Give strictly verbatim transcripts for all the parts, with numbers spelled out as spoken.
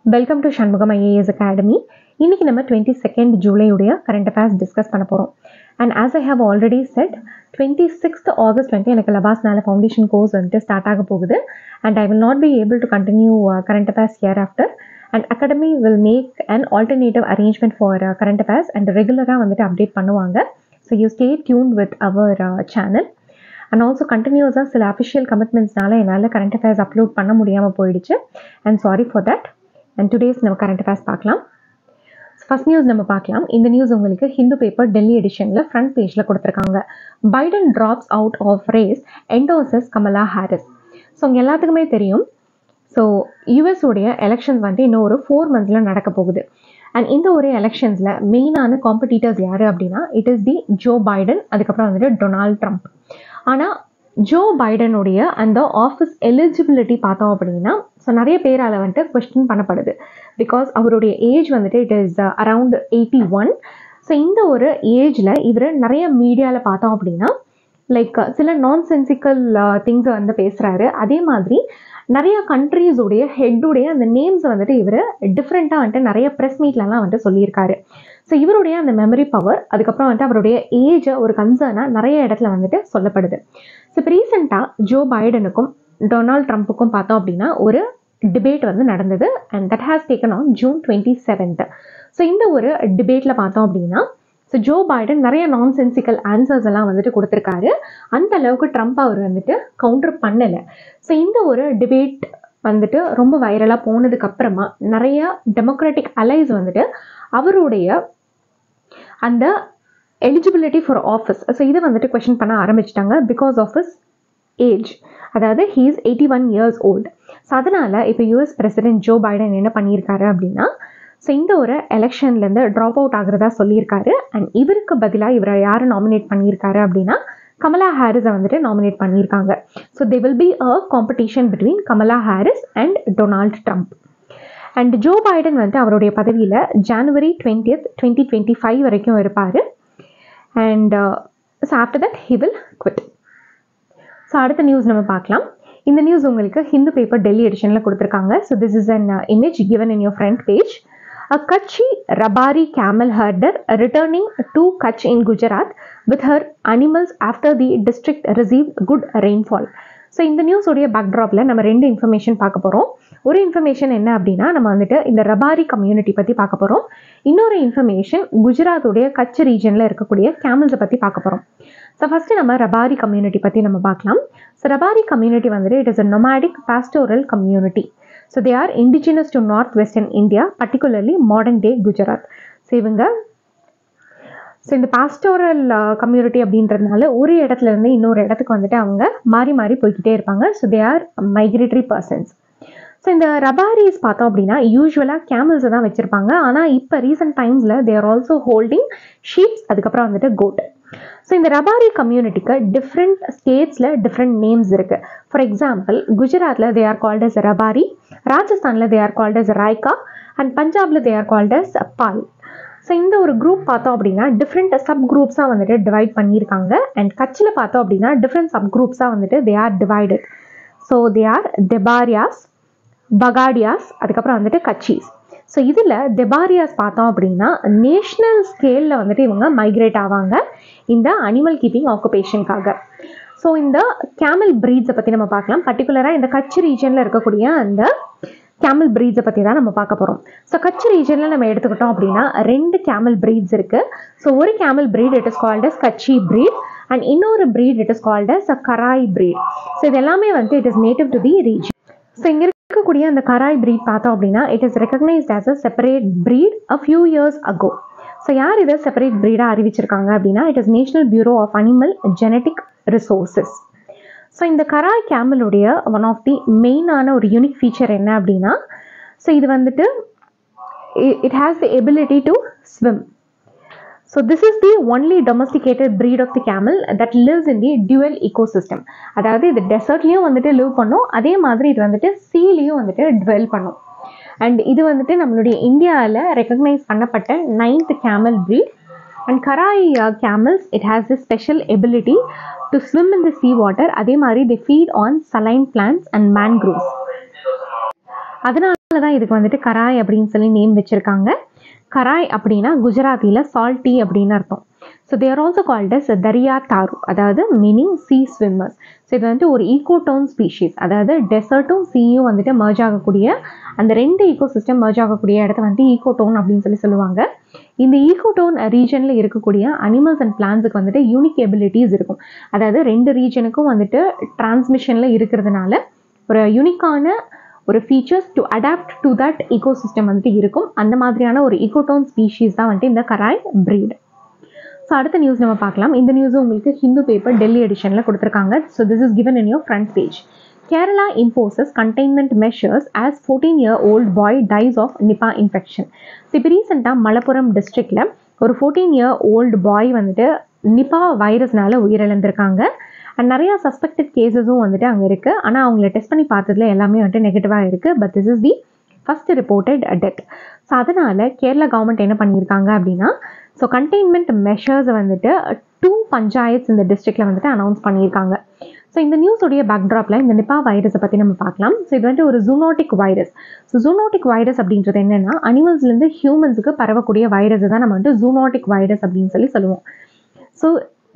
Welcome to Shanmugam I A S Academy. இன்னைக்கு நம்ம twenty-second July உடைய current affairs discuss பண்ண போறோம். And as I have already said, twenty-sixth August வந்து எனக்கு லபாஸ்னால ஃபவுண்டேஷன் கோர்ஸ் வந்து ஸ்டார்ட் ஆக போகுது. And I will not be able to continue uh, current affairs hereafter. And Academy will make an alternative arrangement for uh, current affairs and regular-ஆ வந்துட்டு update பண்ணுவாங்க. So you stay tuned with our uh, channel. And also continuous-ஆ சில official commitments-னால என்னால current affairs upload பண்ண முடியாம போயிடுச்சு. And sorry for that. And today's நம்ம current affairs பார்க்கலாம். First news நம்ம பார்க்கலாம். இந்த நியூஸ் உங்களுக்கு ஹிந்து பேப்பர் டெல்லி எடிஷன்ல ஃப்ரண்ட் பேஜ்ல கொடுத்துருக்காங்க. Biden drops out of race endorses Kamala Harris. So உங்க எல்லாத்துக்குமே தெரியும். ஸோ யூஎஸ் உடைய எலெக்ஷன்ஸ் வந்துட்டு இன்னும் ஒரு ஃபோர் மந்த்ஸ்ல நடக்க போகுது. அண்ட் இந்த ஒரு எலெக்ஷன்ஸ்ல மெயினான காம்படிட்டர்ஸ் யாரு அப்படின்னா it is the Joe Biden, அதுக்கப்புறம் வந்துட்டு டொனால்ட் ட்ரம்ப். ஆனால் ஜோ பைடனுடைய அந்த ஆஃபீஸ் எலிஜிபிலிட்டி பார்த்தோம் அப்படின்னா ஸோ நிறைய பேரால் வந்துட்டு கொஸ்டின் பண்ணப்படுது. பிகாஸ் அவருடைய ஏஜ் வந்துட்டு it is around eighty one. So இந்த ஒரு ஏஜில் இவர் நிறைய மீடியாவில் பார்த்தோம் அப்படின்னா லைக் சில நான் சென்சிக்கல் திங்ஸை வந்து பேசுகிறாரு. அதே மாதிரி நிறைய கண்ட்ரீஸுடைய ஹெட்டுடைய அந்த நேம்ஸை வந்துட்டு இவர் டிஃப்ரெண்ட்டாக வந்துட்டு நிறைய ப்ரெஸ் மீட்லலாம் வந்துட்டு சொல்லியிருக்காரு. ஸோ இவருடைய அந்த மெமரி பவர், அதுக்கப்புறம் வந்துட்டு அவருடைய ஏஜை ஒரு கன்சர்னாக நிறைய இடத்துல வந்துட்டு சொல்லப்படுது. ஸோ இப்போ ரீசெண்டாக ஜோ பைடனுக்கும் டொனால்ட் ட்ரம்ப்புக்கும் பார்த்தோம் அப்படின்னா ஒரு டிபேட் வந்து நடந்தது. And that has taken on June twenty seventh. So இந்த ஒரு டிபேட்டில் பார்த்தோம் அப்படின்னா ஸோ ஜோ பைடன் நிறைய நான் சென்சிக்கல் ஆன்சர்ஸ் எல்லாம் வந்துட்டு கொடுத்துருக்காரு. அந்த அளவுக்கு ட்ரம்ப் அவர் வந்துட்டு கவுண்டர் பண்ணலை. ஸோ இந்த ஒரு டிபேட் வந்துட்டு ரொம்ப வைரலாக போனதுக்கு அப்புறமா நிறைய டெமோக்ராட்டிக் அலைஸ் வந்துட்டு அவருடைய அந்த எலிஜிபிலிட்டி ஃபார் ஆஃபீஸ் ஸோ இதை வந்துட்டு கொஸ்டின் பண்ண ஆரம்பிச்சிட்டாங்க. பிகாஸ் ஆஃப் ஹிஸ் ஏஜ், அதாவது he is eighty one years old. So அதனால் இப்போ யூஎஸ் பிரசிடென்ட் ஜோ பைடன் என்ன பண்ணியிருக்காரு அப்படின்னா ஸோ இந்த ஒரு எலெக்ஷன்லேருந்து ட்ராப் அவுட் ஆகிறதா சொல்லியிருக்காரு. அண்ட் இவருக்கு பதிலாக இவரை யாரை நாமினேட் பண்ணியிருக்காரு அப்படின்னா கமலா ஹாரிஸை வந்துட்டு நாமினேட் பண்ணியிருக்காங்க. So they will be a competition between Kamala Harris and Donald Trump. And Joe Biden வந்து அவருடைய பதவியில் January twentieth twenty twenty five வரைக்கும் இருப்பார். And so after that he will quit. So அடுத்த நியூஸ் நம்ம பார்க்கலாம். இந்த நியூஸ் உங்களுக்கு ஹிந்து பேப்பர் டெல்லி எடிஷனில் கொடுத்துருக்காங்க. So this is an image given in your front page. A Kutchi Rabari camel herder returning to Kutch in Gujarat with her animals after the district received good rainfall. So இந்த நியூஸோடைய பேக்ட்ராப்பில் நம்ம ரெண்டு information பார்க்க போகிறோம். ஒரு information என்ன அப்படின்னா நம்ம வந்துட்டு இந்த ரபாரி கம்யூனிட்டி பற்றி பார்க்க போகிறோம். இன்னொரு இன்ஃபர்மேஷன் குஜராத்துடைய கட்ச் ரீஜனில் இருக்கக்கூடிய கேமல்ஸை பற்றி பார்க்க போகிறோம். ஸோ ஃபஸ்ட்டு நம்ம ரபாரி கம்யூனிட்டி பற்றி நம்ம பார்க்கலாம். ஸோ ரபாரி கம்யூனிட்டி வந்துட்டு it is a nomadic pastoral community. So they are indigenous to northwestern India, particularly modern day Gujarat. So இவங்க ஸோ இந்த பாஸ்டோரல் கம்யூனிட்டி அப்படின்றதுனால ஒரு இடத்துல இருந்து இன்னொரு இடத்துக்கு வந்துட்டு அவங்க மாறி மாறி போய்கிட்டே இருப்பாங்க. So they are migratory persons. So இந்த ரபாரிஸ் பார்த்தோம் அப்படின்னா யூஸ்வலாக கேமல்ஸை தான் வச்சுருப்பாங்க. ஆனால் இப்போ ரீசெண்ட் டைம்ஸில் they are also holding sheeps, அதுக்கப்புறம் வந்துட்டு கோட். ஸோ இந்த ரபாரி கம்யூனிட்டிக்கு டிஃப்ரெண்ட் ஸ்டேட்ஸில் டிஃப்ரெண்ட் நேம்ஸ் இருக்குது. ஃபார் எக்ஸாம்பிள் குஜராத்தில் they are called as Rabari, ராஜஸ்தானில் they are called as Raika, and பஞ்சாபில் they are called as Pal. So இந்த ஒரு குரூப் பார்த்தோம் அப்படின்னா டிஃப்ரெண்ட் சப் குரூப்ஸாக வந்துட்டு டிவைட் பண்ணியிருக்காங்க. அண்ட் கட்சியில் பார்த்தோம் அப்படின்னா டிஃப்ரெண்ட் சப் குரூப்ஸாக வந்துட்டு they are divided. So they are Dhebarias, Pahadias, அதுக்கப்புறம் வந்துட்டு கட்சிஸ். ஸோ இதில் தெபாரியாஸ் பார்த்தோம் அப்படின்னா நேஷ்னல் ஸ்கேலில் வந்துட்டு இவங்க மைக்ரேட் ஆவாங்க இந்த அனிமல் கீப்பிங் ஆக்குபேஷனுக்காக. ஸோ இந்த கேமல் ப்ரீட்ஸை பற்றி நம்ம பார்க்கலாம். பர்டிகுலராக இந்த கட்ச் ரீஜனில் இருக்கக்கூடிய அந்த கேமல் ப்ரீட்ஸை பற்றி தான் நம்ம பார்க்க போகிறோம். ஸோ கட்ச் ரீஜனில் நம்ம எடுத்துக்கிட்டோம் அப்படின்னா ரெண்டு கேமல் ப்ரீட்ஸ் இருக்குது. ஸோ ஒரு camel breed it is called as Kutchi breed and இன்னொரு breed it is called as a Kharai breed. So இது எல்லாமே வந்து it is native to the region. So இங்கே இருக்கக்கூடிய அந்த கராய் ப்ரீட் பார்த்தோம் அப்படின்னா it is recognised as a separate breed a few years ago. So யார் இதை செப்பரேட் ப்ரீடாக அறிவிச்சிருக்காங்க அப்படின்னா it is National Bureau of Animal genetic resources. So இந்த கராய் கேமலுடைய ஒன் ஆஃப் தி மெயினான ஒரு யூனிக் ஃபீச்சர் என்ன அப்படின்னா ஸோ இது வந்துட்டு it has the ability to swim. So this is the only domesticated breed of the camel that lives in the dual ecosystem. அதாவது இது டெசர்ட்லேயும் வந்துட்டு லிவ் பண்ணும், அதே மாதிரி இது வந்துட்டு சீலையும் வந்துட்டு டுவெல் பண்ணும். அண்ட் இது வந்துட்டு நம்மளுடைய இந்தியாவில் ரெக்கக்னைஸ் பண்ணப்பட்ட ninth camel breed. And Kharai camels it has the special ability to swim in the sea water. அதே மாதிரி they feed on saline plants and mangroves. அதனால தான் இதுக்கு வந்துட்டு கராய் அப்படின்னு சொல்லி நேம் வச்சுருக்காங்க. கராய் அப்படின்னா குஜராத்தியில் சால்ட்டி அப்படின்னு அர்த்தம். So they're also called as Dariya Taru, அதாவது மீனிங் சீ ஸ்விம்மர்ஸ். ஸோ இது வந்துட்டு ஒரு ஈகோடோன் ஸ்பீஷீஸ், அதாவது டெசர்ட்டும் சீயும் வந்துட்டு மர்ஜ் ஆகக்கூடிய அந்த ரெண்டு ஈகோ சிஸ்டம் மர்ஜ் ஆகக்கூடிய இடத்த வந்துட்டு ஈகோடோன் அப்படின்னு சொல்லி சொல்லுவாங்க. இந்த ஈகோடோன் ரீஜனில் இருக்கக்கூடிய அனிமல்ஸ் அண்ட் பிளான்ஸுக்கு வந்துட்டு யூனிக் எபிலிட்டிஸ் இருக்கும். அதாவது ரெண்டு ரீஜனுக்கும் வந்துட்டு டிரான்ஸ்மிஷனில் இருக்கிறதுனால ஒரு யூனிக்கான ஒரு features to adapt to that ecosystem வந்துட்டு இருக்கும். அந்த மாதிரியான ஒரு ஈகோடோன் ஸ்பீஷீஸ் தான் வந்துட்டு இந்த கராய் பிரீட். ஸோ அடுத்த நியூஸ் நம்ம பார்க்கலாம். இந்த நியூஸ் உங்களுக்கு ஹிந்து பேப்பர் டெல்லி எடிஷனில் கொடுத்துருக்காங்க. So this is given in your front page. Kerala imposes containment measures as fourteen year old boy dies of Nipah infection. So இப்போ ரீசெண்டாக மலப்புரம் டிஸ்ட்ரிக்டில் ஒரு ஃபோர்டீன் இயர் ஓல்டு பாய் வந்துட்டு நிபா வைரஸ்னால உயிரிழந்திருக்காங்க. அண்ட் நிறையா சஸ்பெக்டட் கேசஸும் வந்துட்டு அங்கே இருக்குது. ஆனால் அவங்கள டெஸ்ட் பண்ணி பார்த்ததுல எல்லாமே வந்துட்டு நெகட்டிவாக இருக்குது. But this is the first reported death. So அதனால் கேரளா கவர்மெண்ட் என்ன பண்ணியிருக்காங்க அப்படின்னா, ஸோ கண்டெய்ன்மெண்ட் மெஷர்ஸை வந்துட்டு டூ பஞ்சாயத்ஸ் இந்த டிஸ்ட்ரிக்டில் வந்துட்டு அனௌன்ஸ் பண்ணியிருக்காங்க. ஸோ இந்த நியூஸோடைய பேக்ட்ராப்பில் இந்த நிபா வைரஸை பற்றி நம்ம பார்க்கலாம். ஸோ இது வந்துட்டு ஒரு zoonotic virus. So zoonotic virus அப்படின்றது என்னென்னா, அனிமல்ஸ்லேருந்து ஹியூமன்ஸுக்கு பரவக்கூடிய வைரஸை தான் நம்ம வந்து ஜூனோட்டிக் வைரஸ் அப்படின்னு சொல்லி சொல்லுவோம். So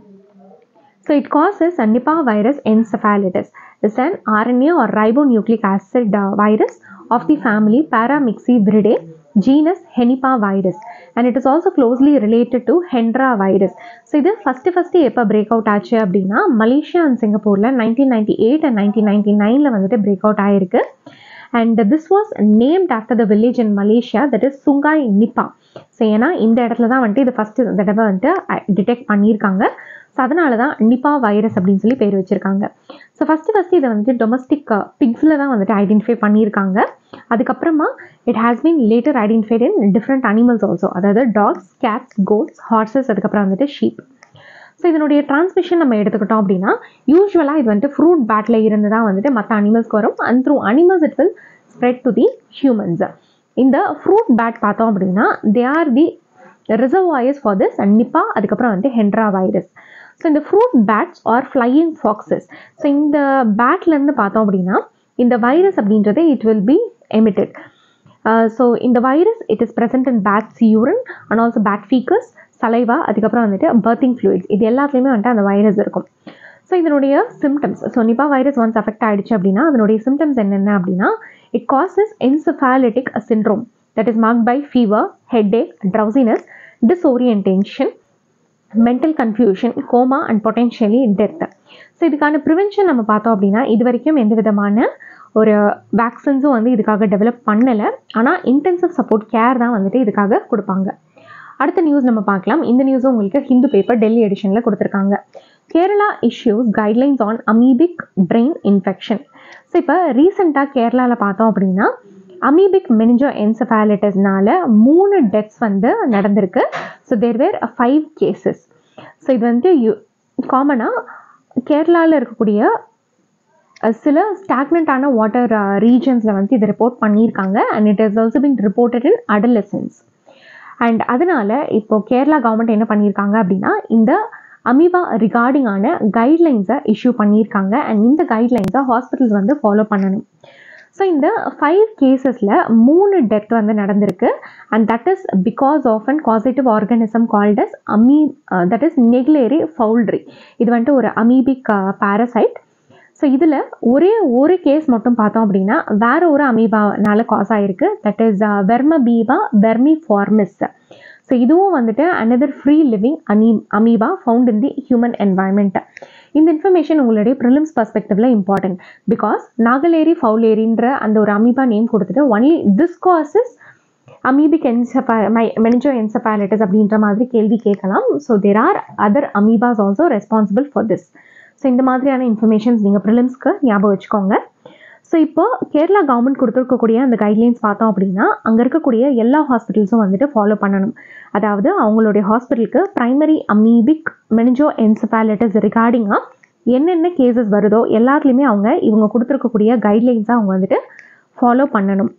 So it causes a Nipah virus encephalitis. It's an R N A or ribonucleic acid uh, virus of the family Paramyxiviridae, genus Henipavirus, and it is also closely related to Hendra virus. So இது first first எப்போ break out ஆச்சு அப்படின்னா, Malaysia and சிங்கப்பூரில் nineteen ninety eight and nineteen ninety நைனில் வந்துட்டு break out ஆகிருக்கு. And this was named after the village in Malaysia, that is Sungai Nipah. So ஏன்னா இந்த இடத்துல தான் வந்துட்டு இது ஃபஸ்ட்டு தடவை வந்துட்டு டிடெக்ட் பண்ணியிருக்காங்க. ஸோ அதனால தான் நிபா வைரஸ் அப்படின்னு சொல்லி பேர் வச்சுருக்காங்க. ஸோ ஃபஸ்ட்டு ஃபஸ்ட்டு இதை வந்துட்டு டொமஸ்டிக் பிக்ஸில் தான் வந்துட்டு ஐடென்டிஃபை பண்ணியிருக்காங்க. அதுக்கப்புறமா it has been later identified in different animals also, அதாவது டாக்ஸ், கேட்ஸ், கோட்ஸ், ஹார்சஸ், அதுக்கப்புறம் வந்துட்டு ஷீப். ஸோ இதனுடைய டிரான்ஸ்மிஷன் நம்ம எடுத்துக்கிட்டோம் அப்படின்னா, யூஸ்வலாக இது வந்துட்டு ஃப்ரூட் பேட்டில் இருந்து தான் வந்துட்டு மற்ற அனிமல்ஸ்க்கு வரும். And through animals it will spread to the humans. இந்த ஃப்ரூட் பேட் பார்த்தோம் அப்படின்னா, they are the reservoirs for this Nipah, அதுக்கப்புறம் வந்துட்டு ஹெண்ட்ரா வைரஸ். ஸோ இந்த fruit bats are flying foxes. So இந்த பேட்லேருந்து பார்த்தோம் அப்படின்னா இந்த வைரஸ் அப்படின்றது it will be emitted. So இந்த virus it is present in bats urine and also bat faeces, saliva, அதுக்கப்புறம் வந்துட்டு பர்த்திங் ஃப்ளூயிட்ஸ், இது எல்லாத்துலேயுமே வந்துட்டு அந்த வைரஸ் இருக்கும். ஸோ இதனுடைய symptoms, so Nipah virus once affect ஆகிடுச்சு அப்படின்னா அதனுடைய சிம்டம்ஸ் என்னென்ன அப்படின்னா, it causes encephalitic syndrome that is marked by fever, headache, drowsiness, disorientation, mental confusion, coma and potentially death. So இதுக்கான ப்ரிவென்ஷன் நம்ம பார்த்தோம் அப்படின்னா இது வரைக்கும் எந்த விதமான ஒரு வேக்சின்ஸும் வந்து இதுக்காக டெவலப் பண்ணலை. ஆனால் இன்டென்சிவ் சப்போர்ட் கேர் தான் வந்துட்டு இதுக்காக கொடுப்பாங்க. அடுத்த நியூஸ் நம்ம பார்க்கலாம். இந்த நியூஸும் உங்களுக்கு ஹிந்து பேப்பர் டெல்லி எடிஷனில் கொடுத்துருக்காங்க. Kerala issues guidelines on amoebic brain infection. So இப்போ ரீசெண்டாக கேரளாவில் பார்த்தோம் அப்படின்னா அமீபிக் மெனிஞ்சோ என்செஃபாலிட்டிஸ்னால மூணு டெத்ஸ் வந்து நடந்திருக்கு. So there were five cases. So இது வந்து யூ காமனாக கேரளாவில் இருக்கக்கூடிய சில ஸ்டாக்னண்டான வாட்டர் ரீஜன்ஸில் வந்து இதை ரிப்போர்ட் பண்ணியிருக்காங்க. And it is also been reported in adolescents. அண்ட் அதனால் இப்போது கேரளா கவர்மெண்ட் என்ன பண்ணியிருக்காங்க அப்படின்னா, இந்த அமீபா ரிகார்டிங்கான கைட்லைன்ஸை இஷ்யூ பண்ணியிருக்காங்க. அண்ட் இந்த கைட்லைன்ஸை ஹாஸ்பிட்டல்ஸ் வந்து ஃபாலோ பண்ணணும். ஸோ இந்த ஃபைவ் கேசஸில் மூணு டெத் வந்து நடந்திருக்கு. And that is because of an causative organism called as amoeba that is Naegleria fowleri. இது வந்துட்டு ஒரு அமீபிக் பாரசைட். ஸோ இதில் ஒரே ஒரு கேஸ் மட்டும் பார்த்தோம் அப்படின்னா வேற ஒரு அமீபானால காஸ் ஆகிருக்கு. That is Vermamoeba vermiformis. So இதுவும் வந்துட்டு another free living an amoeba found in the human environment. இந்த இன்ஃபர்மேஷன் உங்களுடைய ப்ரிலிம்ஸ் பர்ஸ்பெக்டிவ்ல இம்பார்ட்டன்ட். பிகாஸ் நாகலேரி ஃபவுலேரின்ற அந்த ஒரு அமீபா நேம் கொடுத்துட்டு only this causes amoebic encephalitis meningoencephalitis அப்படின்ற மாதிரி கேள்வி கேட்கலாம். So there are other amoebas also responsible for this. So இந்த மாதிரியான இன்ஃபர்மேஷன்ஸ் நீங்கள் ப்ரிலிம்ஸ்க்கு ஞாபகம் வச்சுக்கோங்க. ஸோ இப்போ கேரளா கவர்மெண்ட் கொடுத்துருக்கக்கூடிய அந்த கைட்லைன்ஸ் பார்த்தோம் அப்படின்னா அங்கே இருக்கக்கூடிய எல்லா ஹாஸ்பிட்டல்ஸும் வந்துட்டு ஃபாலோ பண்ணணும். அதாவது அவங்களுடைய ஹாஸ்பிட்டலுக்கு ப்ரைமரி அமீபிக் மெனிஞ்சோ என்செஃபாலிட்டிஸ் ரிகார்டிங்காக என்னென்ன கேசஸ் வருதோ எல்லாத்துலேயுமே அவங்க இவங்க கொடுத்துருக்கக்கூடிய கைட்லைன்ஸை அவங்க வந்துட்டு ஃபாலோ பண்ணணும்.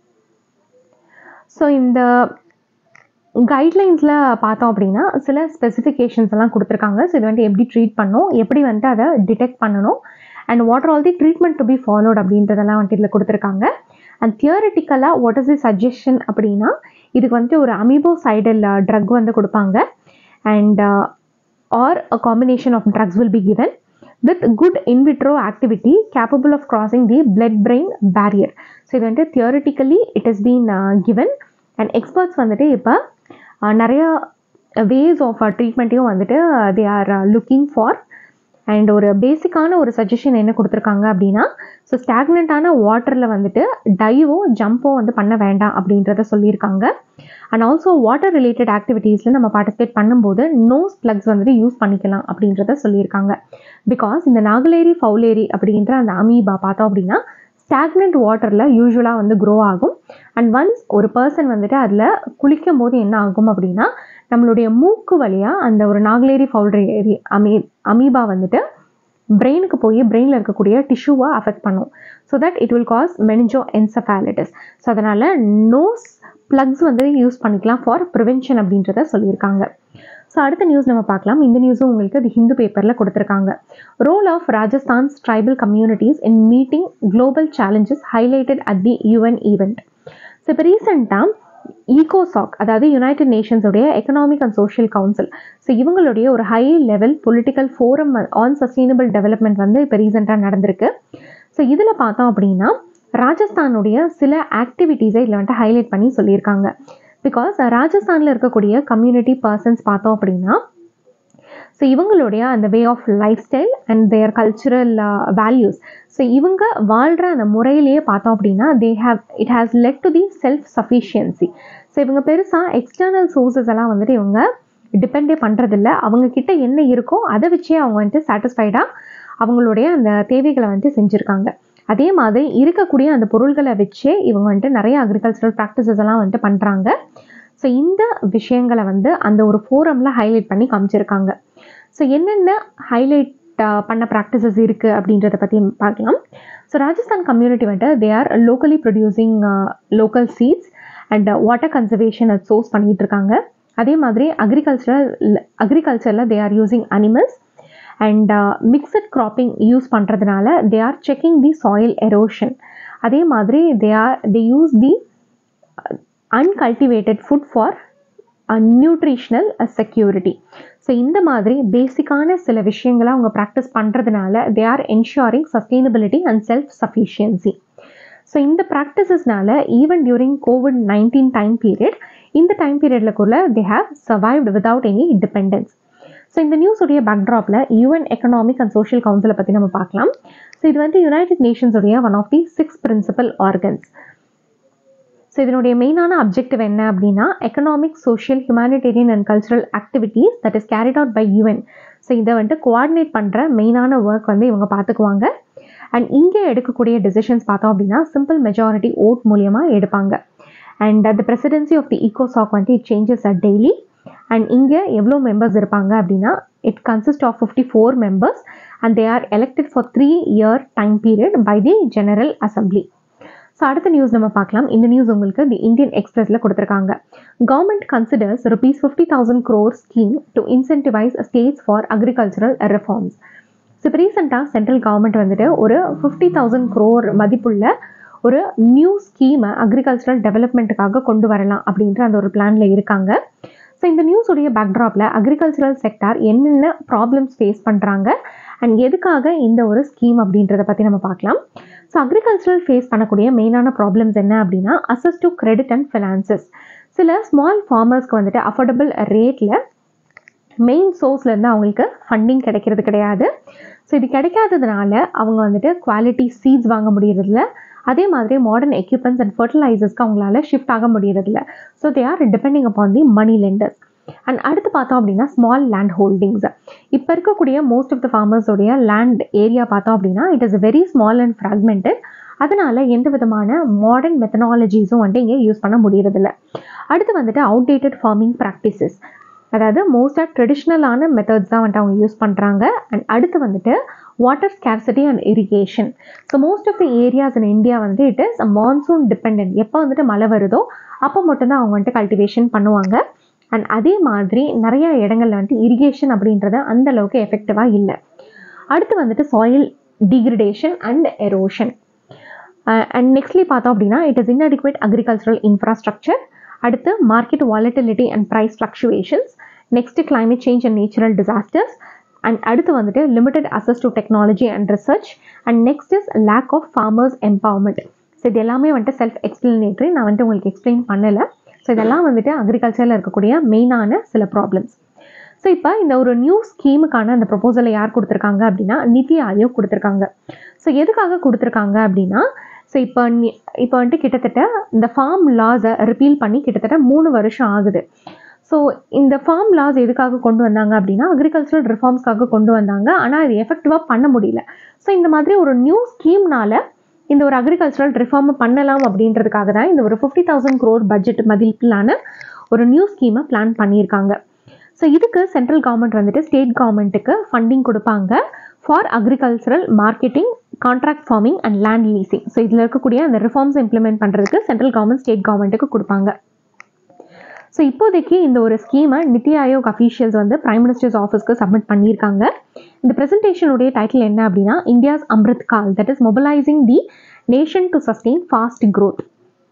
ஸோ இந்த கைட்லைன்ஸில் பார்த்தோம் அப்படின்னா சில ஸ்பெசிஃபிகேஷன்ஸ் எல்லாம் கொடுத்துருக்காங்க. ஸோ இது வந்துட்டு எப்படி ட்ரீட் பண்ணணும், எப்படி வந்துட்டு அதை டிடெக்ட் பண்ணணும், and what are all the treatment to be followed அப்படின்றதெல்லாம் வந்துட்டு இதில் கொடுத்துருக்காங்க. அண்ட் தியரிட்டிக்கலாக வாட் இஸ் தி சஜஷன் அப்படின்னா இதுக்கு வந்துட்டு ஒரு அமீபோசைடல் ட்ரக் வந்து கொடுப்பாங்க and or a combination of drugs will be given with good in vitro activity capable of crossing the blood brain barrier. So இது வந்து theoretically it has been uh, given and experts வந்துட்டு இப்போ uh, நிறைய ways of uh, treatmentையும் வந்துட்டு uh, they are uh, looking for and ஒரு பேசிக்கான ஒரு suggestion என்ன கொடுத்துருக்காங்க அப்படின்னா ஸோ ஸ்டாக்னண்ட்டான வாட்டரில் வந்துட்டு டைவோ ஜம்போ வந்து பண்ண வேண்டாம் அப்படின்றத சொல்லியிருக்காங்க அண்ட் ஆல்சோ வாட்டர் ரிலேட்டட் ஆக்டிவிட்டீஸில் நம்ம பார்ட்டிசிபேட் பண்ணும்போது நோஸ் ப்ளக்ஸ் வந்துட்டு யூஸ் பண்ணிக்கலாம் அப்படின்றத சொல்லியிருக்காங்க பிகாஸ் இந்த நாகலேரி ஃபவுலேரி அப்படின்ற அந்த அமீபா பார்த்தோம் அப்படின்னா ஸ்டாக்னண்ட் வாட்டரில் யூஸ்வலாக வந்து க்ரோ ஆகும் அண்ட் ஒன்ஸ் ஒரு பர்சன் வந்துட்டு அதில் குளிக்கும் போது என்ன ஆகும் அப்படின்னா நம்மளுடைய மூக்கு வழியாக அந்த ஒரு நாகலேரி ஃபவுலேரி அமீ அமீபா வந்துட்டு பிரெயினுக்கு போய் பிரெயினில் இருக்கக்கூடிய டிஷ்யூவை அஃபெக்ட் பண்ணும் so that it will cause meningoencephalitis so அதனால் நோஸ் ப்ளக்ஸ் வந்து யூஸ் பண்ணிக்கலாம் ஃபார் ப்ரிவென்ஷன் அப்படின்றத சொல்லியிருக்காங்க ஸோ அடுத்த நியூஸ் நம்ம பார்க்கலாம் இந்த நியூஸும் உங்களுக்கு தி ஹிந்து பேப்பரில் கொடுத்துருக்காங்க role of Rajasthan's tribal communities in meeting global challenges highlighted at the UN event so இப்போ ரீசெண்டாக ஈகோசாக் அதாவது யுனைடெட் நேஷன்ஸுடைய Economic and Social Council so இவங்களுடைய ஒரு High Level Political Forum on Sustainable Development வந்து இப்போ ரீசெண்டாக நடந்திருக்கு ஸோ இதில் பார்த்தோம் அப்படின்னா ராஜஸ்தானுடைய சில ஆக்டிவிட்டீஸை இதில் வந்துட்டு ஹைலைட் பண்ணி சொல்லியிருக்காங்க பிகாஸ் ராஜஸ்தானில் இருக்கக்கூடிய கம்யூனிட்டி பர்சன்ஸ் பார்த்தோம் அப்படின்னா ஸோ இவங்களுடைய அந்த way of life style and their cultural values so இவங்க வாழ்கிற அந்த முறையிலேயே பார்த்தோம் அப்படின்னா they have it has led to the self sufficiency so இவங்க பெருசாக எக்ஸ்டர்னல் சோர்ஸஸ் எல்லாம் வந்துட்டு இவங்க டிபெண்டே பண்ணுறதில்ல அவங்கக்கிட்ட என்ன இருக்கோ அதை வச்சே அவங்க வந்துட்டு சாட்டிஸ்ஃபைடாக அவங்களுடைய அந்த தேவைகளை வந்துட்டு செஞ்சுருக்காங்க அதே மாதிரி இருக்கக்கூடிய அந்த பொருள்களை வச்சே இவங்க வந்துட்டு நிறைய அக்ரிகல்ச்சரல் ப்ராக்டிசஸ் எல்லாம் வந்துட்டு பண்ணுறாங்க ஸோ இந்த விஷயங்களை வந்து அந்த ஒரு ஃபோரமில் ஹைலைட் பண்ணி காமிச்சிருக்காங்க ஸோ என்னென்ன ஹைலைட் பண்ண ப்ராக்டிசஸ் இருக்குது அப்படின்றத பற்றி பார்க்கலாம் ஸோ ராஜஸ்தான் கம்யூனிட்டி வந்துட்டு they are locally producing local seeds and water conservation அது சோர்ஸ் பண்ணிகிட்டு இருக்காங்க அதே மாதிரி அக்ரிகல்ச்சரல் அக்ரிகல்ச்சரில் they are using animals and mixed cropping use பண்ணுறதுனால they are checking the soil erosion அதே மாதிரி they are they use the uncultivated food for nutritional security so இந்த மாதிரி பேசிக்கான சில விஷயங்களை அவங்க ப்ராக்டிஸ் பண்ணுறதுனால they are ensuring sustainability and self sufficiency so இந்த ப்ராக்டிசஸ்னால even during Covid nineteen time period இந்த டைம் பீரியடில் கூட they have survived without any dependence so இந்த நியூஸுடைய பேக்ட்ராப்பில் யூஎன் எக்கனாமிக் அண்ட் சோஷியல் கவுன்சிலை பற்றி நம்ம பார்க்கலாம் ஸோ இது வந்து யுனைடெட் நேஷன்ஸுடைய one of the six principal organs so இதனுடைய மெயினான அப்ஜெக்டிவ் என்ன அப்படின்னா economic social humanitarian and cultural activities that is carried out by UN so இதை வந்துட்டு கோஆர்டினேட் பண்ணுற மெயினான ஒர்க் வந்து இவங்க பார்த்துக்குவாங்க அண்ட் இங்கே எடுக்கக்கூடிய டெசிஷன்ஸ் பார்த்தோம் அப்படின்னா சிம்பிள் மெஜாரிட்டி ஓட் மூலியமாக எடுப்பாங்க and the presidency of the ஈகோசாக் வந்து it changes at daily and இங்கே எவ்வளோ மெம்பர்ஸ் இருப்பாங்க அப்படின்னா it consist of fifty four members and they are elected for three year time period by the General Assembly so அடுத்த news நம்ம பார்க்கலாம் இந்த நியூஸ் உங்களுக்கு தி இந்தியன் எக்ஸ்பிரஸில் கொடுத்துருக்காங்க government considers rupees fifty thousand crore scheme to incentivise states for agricultural reforms so இப்போ ரீசெண்டாக central government வந்துட்டு ஒரு ஃபிஃப்டி தௌசண்ட் க்ரோர் மதிப்புள்ள ஒரு நியூ ஸ்கீமை அக்ரிகல்ச்சரல் டெவலப்மெண்ட்டுக்காக கொண்டு வரலாம் அப்படின்ற அந்த ஒரு பிளானில் இருக்காங்க ஸோ இந்த நியூஸுடைய பேக்ட்ராப்பில் அக்ரிகல்ச்சரல் செக்டார் என்னென்ன ப்ராப்ளம்ஸ் ஃபேஸ் பண்ணுறாங்க அண்ட் எதுக்காக இந்த ஒரு ஸ்கீம் அப்படின்றத பற்றி நம்ம பார்க்கலாம் ஸோ அக்ரிகல்ச்சரல் ஃபேஸ் பண்ணக்கூடிய மெயினான ப்ராப்ளம்ஸ் என்ன அப்படின்னா access to credit and finances சில ஸ்மால் ஃபார்மர்ஸ்க்கு வந்துட்டு அஃபோர்டபுள் ரேட்டில் மெயின் சோர்ஸ்லேருந்து அவங்களுக்கு ஃபண்டிங் கிடைக்கிறது கிடையாது ஸோ இது கிடைக்காததுனால அவங்க வந்துட்டு குவாலிட்டி சீட்ஸ் வாங்க முடியறதில்ல அதே மாதிரி மாடர்ன் எக்யூப்மெண்ட்ஸ் அண்ட் ஃபர்டிலைசர்ஸ்க்கு அவங்களால ஷிஃப்ட் ஆக முடியறதில்ல so they are depending upon the money lenders and அடுத்து பார்த்தோம் அப்படின்னா ஸ்மால் லேண்ட் ஹோல்டிங்ஸ் இப்போ இருக்கக்கூடிய மோஸ்ட் ஆஃப் த ஃபார்மர்ஸோடைய லேண்ட் ஏரியா பார்த்தோம் அப்படின்னா it is very small and fragmented அதனால எந்த விதமான மாடர்ன் மெத்தனாலஜிஸும் வந்துட்டு இங்கே யூஸ் பண்ண முடியறதில்ல அடுத்து வந்துட்டு அவுடேட்டட் ஃபார்மிங் ப்ராக்டிசஸ் அதாவது மோஸ்ட்டாக ட்ரெடிஷ்னலான மெத்தட்ஸ் தான் வந்துட்டு அவங்க யூஸ் பண்ணுறாங்க அண்ட் அடுத்து வந்துட்டு water scarcity and irrigation so most of the areas in India வந்து இட் இஸ் மான்சூன் டிபெண்ட் எப்போ வந்துட்டு மழை வருதோ அப்போ மட்டும்தான் அவங்க வந்துட்டு கல்டிவேஷன் பண்ணுவாங்க அண்ட் அதே மாதிரி நிறைய இடங்கள்ல வந்துட்டு இரிகேஷன் அப்படின்றது அந்த அளவுக்கு எஃபெக்டிவாக இல்லை அடுத்து வந்துட்டு soil degradation and erosion and nextly பார்த்தோம் அப்படின்னா it is inadequate agricultural infrastructure, அடுத்து market volatility and price fluctuations, next climate change and natural disasters, and அடுத்து வந்துட்டு limited access to technology and research, and next is lack of farmers empowerment. So இது எல்லாமே வந்துட்டு self explanatory, நான் வந்துட்டு உங்களுக்கு explain பண்ணலை. ஸோ இதெல்லாம் வந்துட்டு அக்ரிகல்ச்சரில் இருக்கக்கூடிய மெயினான சில ப்ராப்ளம்ஸ். ஸோ இப்போ இந்த ஒரு நியூ ஸ்கீமுக்கான அந்த ப்ரொபோசலை யார் கொடுத்துருக்காங்க அப்படின்னா நிதி ஆயோக் கொடுத்துருக்காங்க. ஸோ எதுக்காக கொடுத்துருக்காங்க அப்படின்னா, ஸோ இப்போ இப்போ வந்துட்டு கிட்டத்தட்ட இந்த ஃபார்ம் லாஸை ரிப்பீல் பண்ணி கிட்டத்தட்ட மூணு வருஷம் ஆகுது. ஸோ இந்த ஃபார்ம் லாஸ் எதுக்காக கொண்டு வந்தாங்க அப்படின்னா அக்ரிகல்ச்சரல் ரிஃபார்ம்ஸ்க்காக கொண்டு வந்தாங்க. ஆனால் அது எஃபெக்டிவாக பண்ண முடியல. ஸோ இந்த மாதிரி ஒரு நியூ ஸ்கீம்னால இந்த ஒரு அக்ரிகல்ச்சரல் ரிஃபார்ம் பண்ணலாம் அப்படின்றதுக்காக தான் இந்த ஒரு ஃபிஃப்டி தௌசண்ட் க்ரோர் பட்ஜெட் மதிப்பிலான ஒரு நியூ ஸ்கீமை பிளான் பண்ணியிருக்காங்க. ஸோ இதுக்கு சென்ட்ரல் கவர்மெண்ட் வந்துட்டு ஸ்டேட் கவர்மெண்ட்டுக்கு ஃபண்டிங் கொடுப்பாங்க for agricultural marketing, contract farming and land leasing. So இதில் இருக்கக்கூடிய அந்த ரிஃபார்ம்ஸ் இம்ப்ளிமெண்ட் பண்ணுறதுக்கு சென்ட்ரல் கவர்மெண்ட் ஸ்டேட் கவர்மெண்ட்டுக்கு கொடுப்பாங்க. ஸோ இப்போதைக்கு இந்த ஒரு ஸ்கீமை நிதி ஆயோக் அஃபீஷியல்ஸ் வந்து பிரைம் மினிஸ்டர்ஸ் ஆஃபீஸ்க்கு சப்மிட் பண்ணியிருக்காங்க. இந்த ப்ரெசன்டேஷனுடைய டைட்டில் என்ன அப்படின்னா India's Amrit Kaal, that is mobilising the nation to sustain fast growth.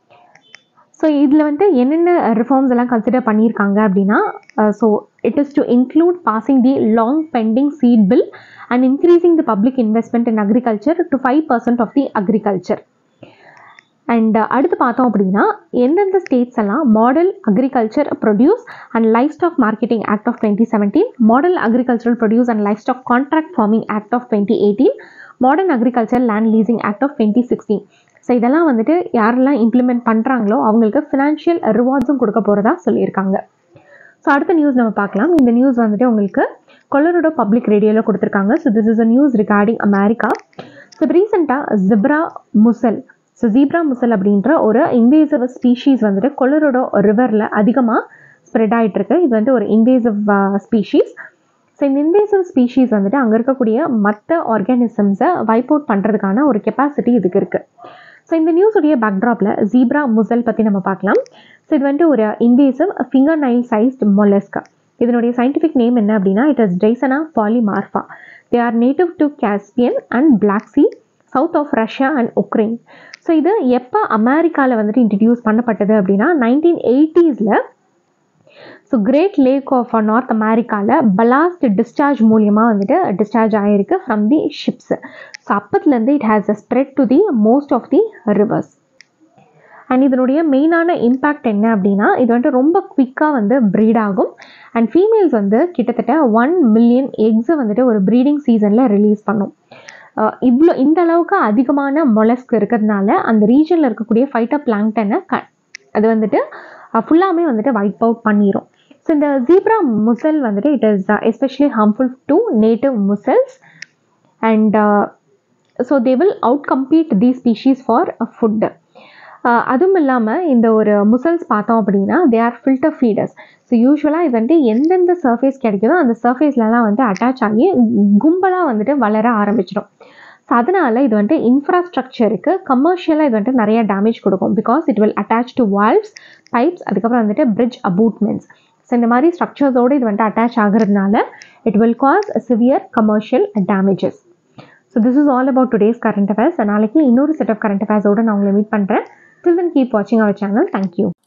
So இதில் வந்துட்டு என்னென்ன ரிஃபார்ம்ஸ் எல்லாம் கன்சிடர் பண்ணியிருக்காங்க அப்படின்னா, so it is to include passing the long pending seed bill and increasing the public investment in agriculture to five percent of the agriculture. And அடுத்து பார்த்தோம் அப்படின்னா எந்தெந்த ஸ்டேட்ஸ் எல்லாம் model agriculture produce and livestock marketing act of twenty seventeen, model agricultural produce and livestock contract farming act of twenty eighteen, modern agriculture land leasing act of twenty sixteen. So இதெல்லாம் வந்துட்டு யாரெல்லாம் implement பண்ணுறாங்களோ அவங்களுக்கு financial ரிவார்ட்ஸும் கொடுக்க போகிறதா சொல்லியிருக்காங்க. So அடுத்த news நம்ம பார்க்கலாம். இந்த நியூஸ் வந்துட்டு உங்களுக்கு கொலராடோ பப்ளிக் ரேடியோவில் கொடுத்துருக்காங்க. So this is a news regarding America. So ரீசெண்டாக zebra mussel, so zebra mussel அப்படின்ற ஒரு இன்வேசிவ் ஸ்பீஷீஸ் வந்துட்டு கொலராடோ ரிவரில் அதிகமாக ஸ்ப்ரெட் ஆகிட்டு இருக்கு. இது வந்துட்டு ஒரு இன்வேசிவ் ஸ்பீஷீஸ். ஸோ இந்த இன்வேசிவ் ஸ்பீஷீஸ் வந்துட்டு அங்கே இருக்கக்கூடிய மற்ற ஆர்கானிசம்ஸை வைப் அவுட் பண்ணுறதுக்கான ஒரு கெப்பாசிட்டி இதுக்கு இருக்குது. ஸோ இந்த நியூஸுடைய பேக்ட்ராப்பில் ஜீப்ரா முசல் பற்றி நம்ம பார்க்கலாம். ஸோ இது வந்துட்டு ஒரு invasive fingernail sized mollusca. இதனுடைய சயின்டிஃபிக் நேம் என்ன அப்படின்னா it is Dreissena polymorpha. They are native to Caspian and Black Sea, south of Russia and Ukraine. So இது எப்போ அமெரிக்காவில் வந்துட்டு இன்ட்ரடியூஸ் பண்ணப்பட்டது அப்படின்னா நைன்டீன் எயிட்டிஸில் so Great Lake of North அமெரிக்காவில் பலாஸ்ட் டிஸ்சார்ஜ் மூலியமாக வந்துட்டு டிஸ்சார்ஜ் ஆகிருக்கு ஃப்ரம் தி ஷிப்ஸ். ஸோ அப்பத்துலேருந்து it has a spread to the most of the rivers. And இதனுடைய மெயினான இம்பேக்ட் என்ன அப்படின்னா இது வந்துட்டு ரொம்ப குவிக்காக வந்து ப்ரீட் ஆகும். அண்ட் ஃபீமேல்ஸ் வந்து கிட்டத்தட்ட ஒன் மில்லியன் எக்ஸை வந்துட்டு ஒரு ப்ரீடிங் சீசனில் ரிலீஸ் பண்ணும். இவ்வளோ இந்த அளவுக்கு அதிகமான மொலஸ்க் இருக்கிறதுனால அந்த ரீஜனில் இருக்கக்கூடிய ஃபைட்டோ பிளாங்டனை க அது வந்துட்டு ஃபுல்லாமே வந்துட்டு வைப் அவுட் பண்ணிடும். ஸோ இந்த ஜீப்ரா முசல் வந்துட்டு it is especially harmful to native mussels and so they will outcompete the species for food. அதுவும் இல்லாமல் இந்த ஒரு முசல்ஸ் பார்த்தோம் அப்படின்னா they are filter feeders. So யூஸ்வலாக இது வந்துட்டு எந்தெந்த சர்ஃபேஸ் கிடைக்குதோ அந்த சர்ஃபேஸ்லலாம் வந்து அட்டாச் ஆகி கும்பலாக வந்துட்டு வளர ஆரம்பிச்சிடும். ஸோ அதனால் இது வந்துட்டு இன்ஃப்ராஸ்ட்ரக்சருக்கு கமர்ஷியலாக இது வந்துட்டு நிறைய டேமேஜ் கொடுக்கும். Because it will attach to valves, pipes, அதுக்கப்புறம் வந்துட்டு பிரிட்ஜ் அபூட்மெண்ட்ஸ். ஸோ இந்த மாதிரி ஸ்ட்ரக்சர்ஸோடு இது வந்துட்டு அட்டாச் ஆகிறதுனால it will cause severe commercial damages. So this is all about today's current affairs. நாளைக்கு இன்னொரு செட் ஆஃப் கரண்ட் அஃபேர்ஸோடு நான் உங்களை மீட் பண்ணுறேன். Till then, keep watching our channel. Thank you.